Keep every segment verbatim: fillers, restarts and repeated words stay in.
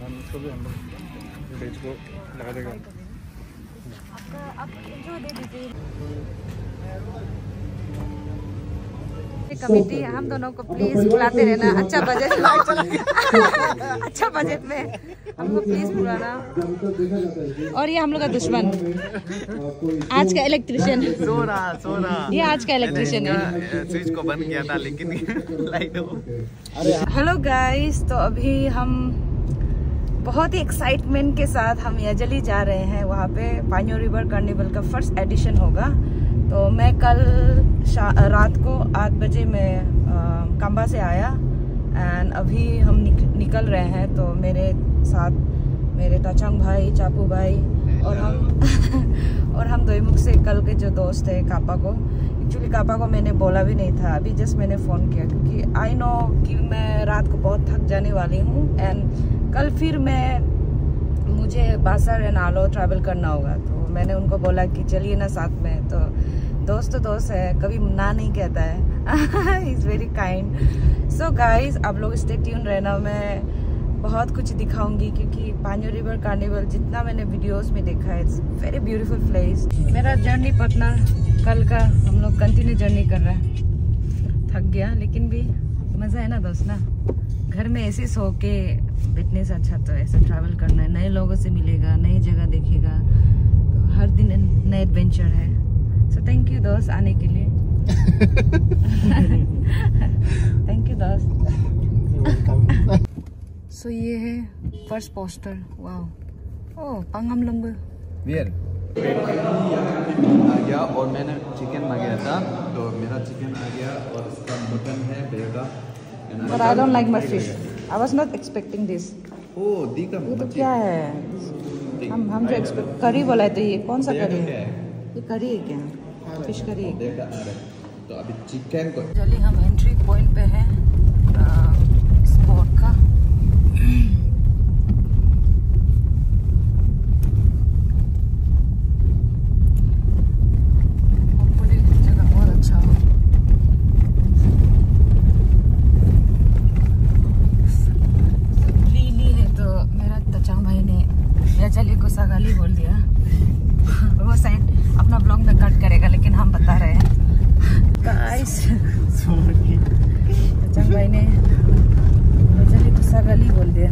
इसको भी हम लोग बेच को लगा देगा। आपका आप जो दे दीजिए। कमेटी हम दोनों को प्लीज बुलाते रहना, अच्छा बजट अच्छा बजट में हमको प्लीज बुलाना। और ये हम लोग का दुश्मन आज का इलेक्ट्रिशियन सो रहा सो रहा ये आज का इलेक्ट्रिशियन है। स्विच को बंद किया था लेकिन लाइट हो। हेलो गाइस, तो अभी हम बहुत ही एक्साइटमेंट के साथ हम याजली जा रहे हैं। वहाँ पे पान्यो रिवर कार्निवल का फर्स्ट एडिशन होगा। तो मैं कल रात को आठ बजे मैं काम्बा से आया एंड अभी हम निक, निकल रहे हैं। तो मेरे साथ मेरे ताचांग भाई, चापू भाई और हम और हम दोईमुख से कल के जो दोस्त है कापा को। एक्चुअली कापा को मैंने बोला भी नहीं था, अभी जस्ट मैंने फ़ोन किया क्योंकि आई नो कि मैं रात को बहुत थक जाने वाली हूँ एंड कल फिर मैं मुझे बासर एंड आलो ट्रैवल करना होगा। तो मैंने उनको बोला कि चलिए ना साथ में। तो दोस्त तो दोस्त है, कभी ना नहीं कहता है। Is very kind. So guys आप लोग स्टे ट्यून रहना, मैं बहुत कुछ दिखाऊंगी क्योंकि पान्यो रिवर कार्निवल जितना मैंने वीडियोस में देखा है इट्स वेरी ब्यूटीफुल प्लेस। मेरा जर्नी पार्टनर कल का हम लोग कंटिन्यू जर्नी कर रहे हैं, थक गया लेकिन भी मज़ा है ना दोस्त ना। घर में ऐसे सो के बैठने से अच्छा तो ऐसे ट्रैवल करना है, नए लोगों से मिलेगा, नई जगह देखेगा, तो हर दिन नए एडवेंचर है। सो थैंक यू दोस्त आने के लिए। थैंक यू दोस्त। सो ये है फर्स्ट पोस्टर। वाह, ओह पंगम लंबे बियर आ गया और मैंने चिकन मांगा था तो मेरा चिकन आ गया और इसका मटन है बेगा। But I don't like my fish. I was not expecting this. ओ दी का ये तो क्या है? हम हम जो एक्सपेक्ट करी बोला है, तो ये कौन सा करी है? ये करी है क्या? फिश करी है क्या? तो अभी चिकन को चलिए हम एंट्री पॉइंट पे हैं स्पॉट का। जगह बहुत अच्छा हो। फ्रीली है तो मेरा तचांग भाई ने या चलिए गुस्सा गाली बोल दिया। वो साइड अपना ब्लॉग में कट करेगा लेकिन हम बता रहे हैं गाइस। तचांग भाई ने चलिए गुस्सा गाली बोल दिया।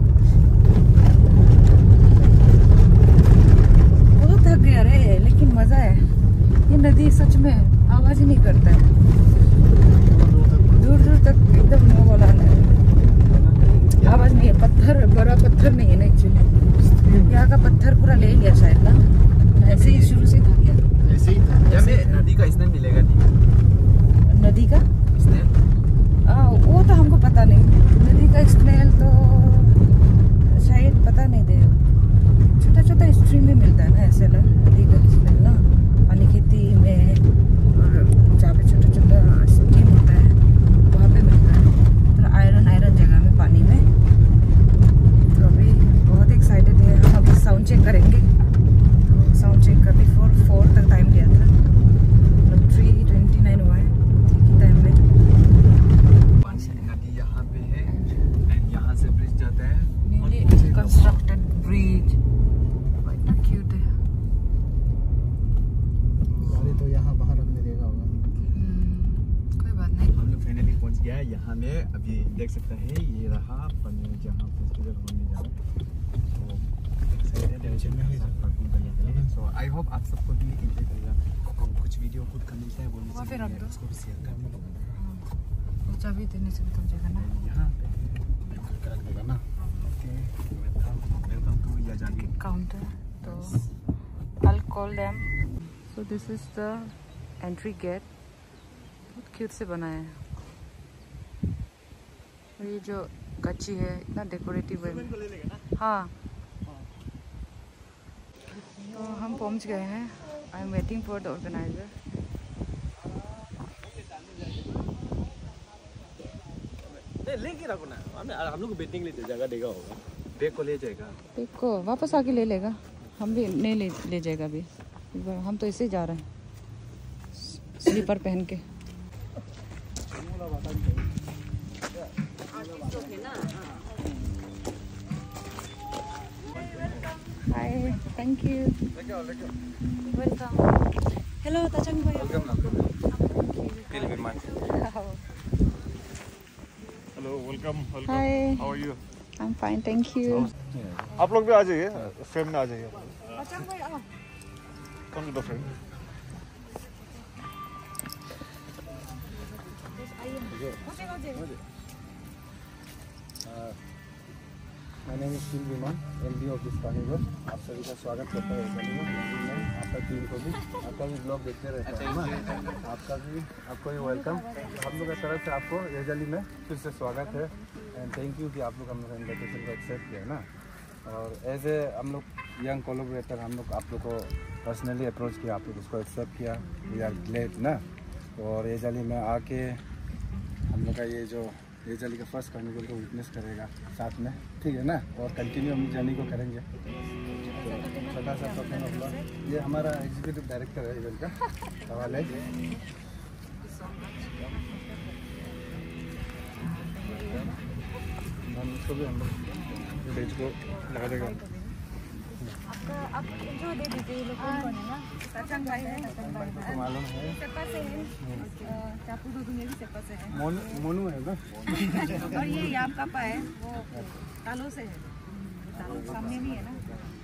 बहुत थक गया रे लेकिन मजा है। ये नदी सच में आवाज ही नहीं करता है, दूर दूर तक एकदम नो बोला आवाज नहीं है। पत्थर बड़ा पत्थर नहीं है ना, एक्चुअली यहाँ का पत्थर पूरा ले लिया शायद ना, ऐसे ही शुरू से था क्या? ऐसे ही था। हमें नदी का स्नेल मिलेगा नहीं? नदी का स्नेल? हाँ वो तो हमको पता नहीं। नदी का स्नेल तो शायद पता नहीं दे, छोटा छोटा स्ट्रीम में मिलता है ना ऐसे ना नदी का स्नेल ना, पानी खेती में और जहाँ पे छोटा छोटा स्ट्रीम होता है वहाँ पे मिलता है, तो आयरन आयरन जगह में पानी में। तो अभी बहुत एक्साइटेड है हम, अभी साउंड चेक करेंगे। तो साउंड चेक का भी फोर फोर तक टाइम दिया था, मतलब थ्री ट्वेंटी नाइन हुआ है ठीक ही टाइम में। नदी यहाँ पे है एंड यहाँ से ब्रिज जाता है, न्यूली कंस्ट्रक्टेड ब्रिज, कितना क्यूट है। गाड़ी तो यहाँ बाहर रखने देगा होगा। कोई बात नहीं। हम लोग फाइनली पहुँच गया है यहाँ में। अभी देख सकते हैं ये रहा पन्ने जहाँ फेस्टिवल होने जा रहा है। सो आई होप आप सबको भी एंजॉय करेगा। कुछ वीडियो खुद का मिलता है वो वहाँ पे रख दो, उसको भी शेयर कर चाबी देने से भी थक जाएगा ना। यहाँ पे रख देगा ना। Okay welcome to Yazali counter. तो I'll call them. So this is the entry gate. बहुत क्यूट से बनाया है। और ये जो गच्ची है इतना डेकोरेटिव है। हाँ तो हम पहुंच गए हैं। I am waiting for the organiser. लेके रखो ना, हम लोग को बैठने के लिए जगह देगा होगा। बैग को ले जाएगा, बैग को वापस आके ले लेगा, हम भी नहीं ले ले जाएगा अभी। हम तो ऐसे ही जा रहे हैं स्लीपर पहन के। Thank you. Welcome. Hello, Tachang bhai. Welcome. Feel very much. Hello welcome welcome Hi. How are you I'm fine, thank you. आप लोग भी आ जाइए फ्रेम में आ जाइए Tachang bhai, आओ. Come to the frame My name is Phil Viman, M D of this carnival. आप सभी का स्वागत करता है मैं आपका टीम को भी आपका भी ब्लॉग देखते रहता है ना आपका भी आपको भी वेलकम। हम लोग की तरफ से आपको एजली में फिर से स्वागत है एंड थैंक यू कि आप लोग हम लोग इन्विटेशन को एक्सेप्ट किया ना। और एज ए हम लोग यंग कोलैबोरेटर हम लोग आप लोग को पर्सनली अप्रोच किया, आप लोग उसको एक्सेप्ट किया, वी आर ग्लेड ना। और एजली में आके हम लोग का ये जो ये जर्नी का फर्स्ट कार्निवल को विटनेस करेगा साथ में, ठीक है ना। और कंटिन्यू हम जर्नी को करेंगे। छोटा सा पर्सन ब्लॉग, ये हमारा एग्जीक्यूटिव डायरेक्टर है इवेंट का सवाल है। हम इसको भी हम लोग पेज को लगा देगा। आपका आप जो दे दीजिए ये लोग कौन कौन है ना? तचंग भाई है, तचंग भाई तो मालूम है सेप्पा से है, चापू दो दूंगे भी सेप्पा से है। मोनू मोनू है ना। और ये याम कापा है, वो तालों से है, तालों सामने नहीं है ना।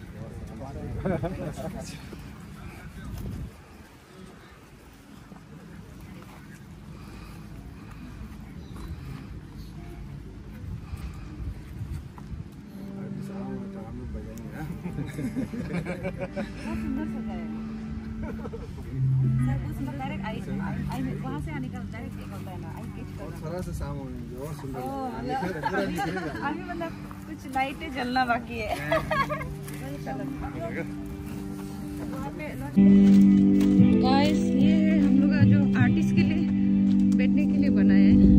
बहुत सुंदर सजाया है सर, वो सुंदर डायरेक्ट आई आई वहाँ से आने का डायरेक्ट निकलता है ना, आई कैच करना। थोड़ा सा सामने और सुंदर अभी मतलब कुछ लाइटें जलना बाकी है। गाइस ये है हम लोग का जो आर्टिस्ट के लिए बैठने के लिए बनाया है,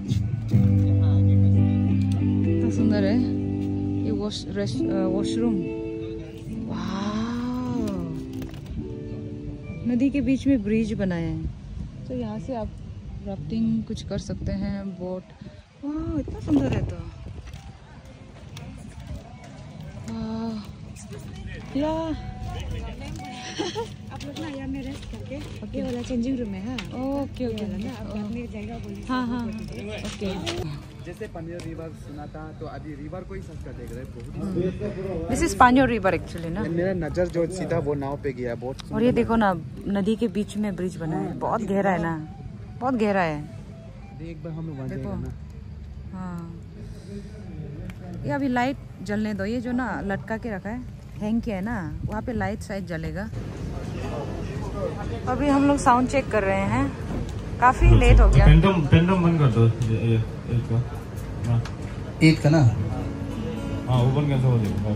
इतना सुंदर है ये वॉश वॉशरूम। नदी के बीच में ब्रिज बनाया है, तो यहाँ से आप राफ्टिंग कुछ कर सकते हैं, बोट। वाह इतना सुंदर है। तो या आप लोग ना यहाँ में रेस्ट करके ये वाला चेंजिंग रूम है। हाँ ओके ओके ना, आप अपनी जगह बोलिए। हाँ हाँ ओके। जैसे पानियो रिवर सुना था, तो अभी रिवर को ही सर्च कर देख रहे हैं। This is Panyor river actually ना। मेरा नजर जो सीधा वो नाव पे गया, बहुत। और ये देखो ना नदी के बीच में ब्रिज बना है, बहुत गहरा है ना, बहुत गहरा है। एक बार हम लोग देखो हाँ, ये अभी लाइट जलने दो। ये जो ना लटका के रखा है, हैंग किया है ना, वहाँ पे लाइट शायद जलेगा। अभी हम लोग साउंड चेक कर रहे हैं, काफी लेट हो गया। पेंडम पेंडम बंद कर दो ये एक का हाँ ईद का ना। हाँ ओपन कैसे हो जाएगा।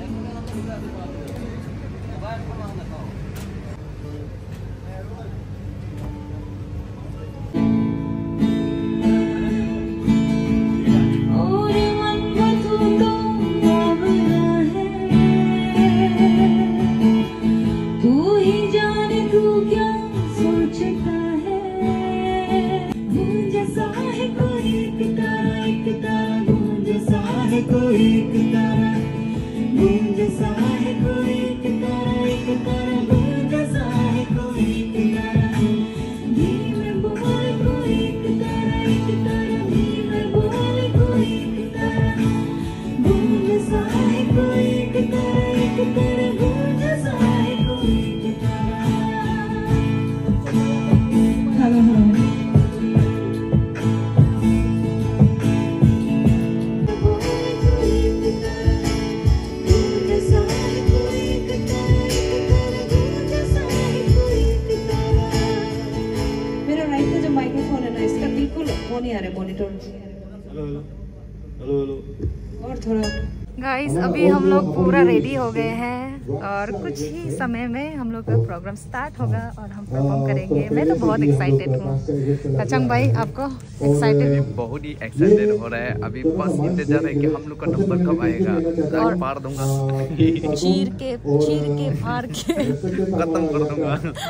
गाइस अभी हम लोग पूरा रेडी हो गए हैं और कुछ ही समय में हम लोग का प्रोग्राम स्टार्ट होगा और हम परफॉर्म करेंगे। मैं तो बहुत एक्साइटेड हूँ। तचंग भाई आपको एक्साइटेड? बहुत ही एक्साइटेड हो रहा है। अभी बस इंतजार है कि हम लोग का नंबर कब आएगा और पार दूंगा, चीर के चीर के फाड़ के खत्म कर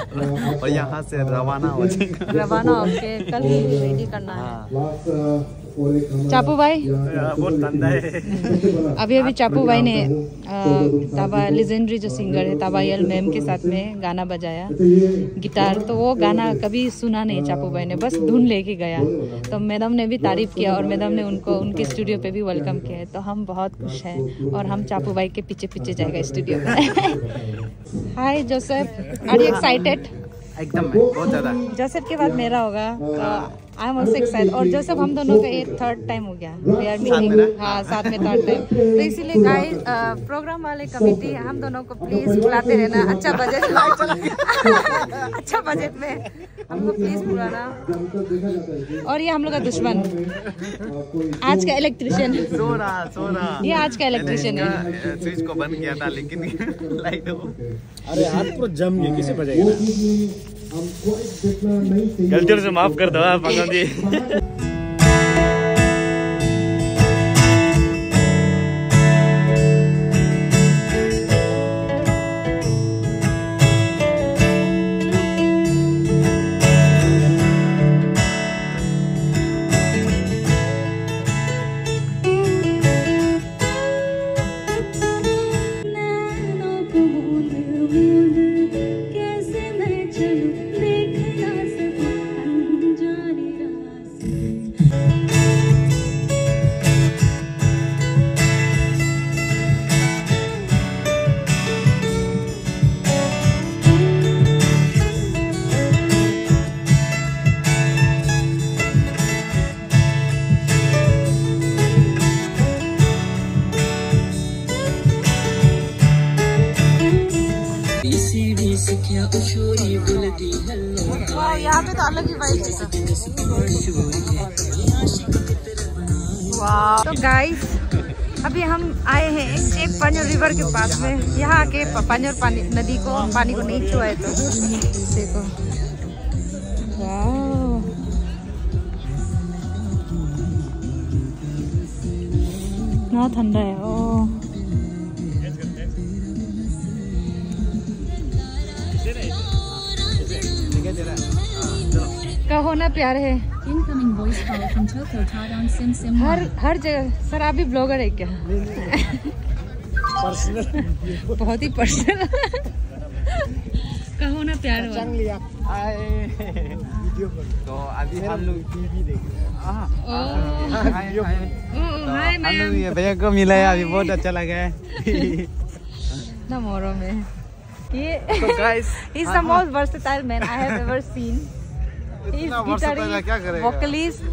दूंगा और यहाँ से रवाना हो जाएगा। रवाना होके कल ही रेडी करना है। चापू भाई बहुत ठंडा है। अभी अभी चापू भाई ने ताबा लेजेंडरी जो सिंगर है ताबायल मैम के साथ में गाना बजाया गिटार। तो वो गाना कभी सुना नहीं चापू भाई ने, बस धुन लेके गया। तो मैडम ने भी तारीफ किया और मैडम ने उनको उनके स्टूडियो पे भी वेलकम किया है। तो हम बहुत खुश हैं और हम चापू भाई के पीछे पीछे जाएगा स्टूडियो में। Hi Joseph, are you excited? एकदम बहुत ज़्यादा। जोसेफ के बाद मेरा होगा तो आई एम ऑल्सो एक्साइटेड। और जोसेफ हम दोनों का ये थर्ड टाइम हो गया वी आर मीटिंग। हाँ, साथ में थर्ड टाइम। तो इसीलिए गाइस प्रोग्राम वाले कमेटी हम दोनों को प्लीज बुलाते रहना, अच्छा बजट अच्छा बजट में हमको प्लीज बुलाना। और ये हम लोग का दुश्मन आज का इलेक्ट्रिशियन सो रहा सो रहा ये आज का इलेक्ट्रिशियन है। स्विच को बंद किया था लेकिन लाइट हो। अरे हाथ पूरा जम गया, किसे बजाएगा? गलती से माफ कर दो पंगम जी। यहाँ पे तो अलग ही वाइब है। वाह। तो गाइस अभी हम आए हैं चेक पान्योर रिवर के पास में। यहाँ आके पान्योर पानी नदी को पानी को नहीं छुआ है तो देखो। वाह, इतना ठंडा है। ओ कहो ना प्यार है। हर हर जगह। सर आप भी ब्लॉगर है क्या? बहुत ही पर्सनल। कहो ना प्यार हो। तो अभी हम लोग टीवी देख रहे हैं। ये भैया को मिला है, अभी बहुत अच्छा लगा है ना मोरो में। ये तो guys he's the most versatile man I have ever seen. He's guitarist, vocalist,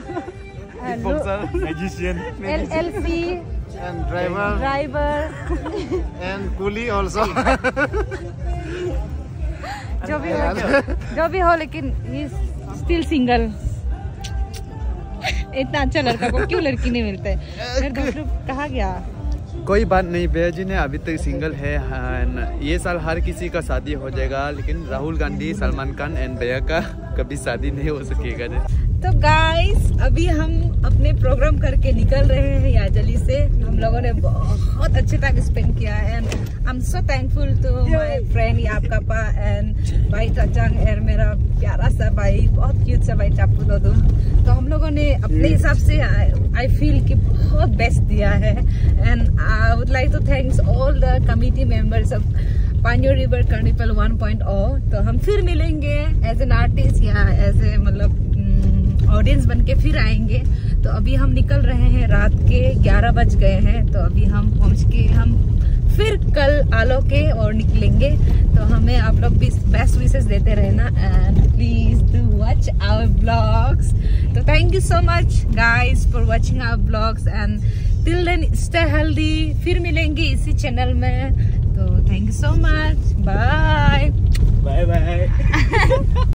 magician, L L C, And driver driver, and coolie also. जो भी हो जो भी हो लेकिन he's still single. इतना अच्छा लड़का को क्यों लड़की नहीं मिलते? मेरे दोस्त लोग कहाँ गया? कोई बात नहीं, भैया जी ने अभी तक सिंगल है। ये साल हर किसी का शादी हो जाएगा लेकिन राहुल गांधी, सलमान खान एंड भैया का कभी शादी नहीं हो सकेगा। तो गाइस अभी हम अपने प्रोग्राम करके निकल रहे हैं याजली से। हम लोगों ने बहुत अच्छे टाइम स्पेंड किया है and I am so thankful to my friend Yapkapa and भाई चाचांग एंड मेरा प्यारा सा भाई, बहुत क्यूट सा भाई चापू दोदू। तो हम लोगों ने अपने हिसाब से आई फील कि बहुत बेस्ट दिया है and I would like to thanks all the committee members of Panyor river carnival one point o. तो हम फिर मिलेंगे एज एन आर्टिस्ट या एज ए मतलब ऑडियंस बन के फिर आएंगे। तो अभी हम निकल रहे हैं, रात के ग्यारह बज गए हैं। तो अभी हम पहुंच के हम फिर कल आलो के और निकलेंगे। तो हमें आप लोग भी बेस्ट विशेस देते रहना and please do watch our blogs. तो thank you so much guys for watching our blogs and till then stay healthy. फिर मिलेंगे इसी चैनल में। तो thank you so much, bye bye bye.